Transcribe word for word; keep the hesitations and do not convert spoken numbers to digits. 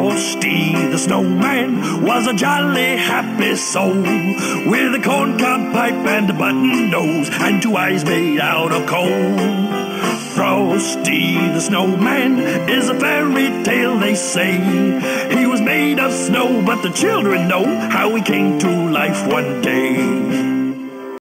Frosty the Snowman was a jolly happy soul, with a corncob pipe and a button nose and two eyes made out of coal. Frosty the Snowman is a fairy tale, they say. He was made of snow, but the children know how he came to life one day.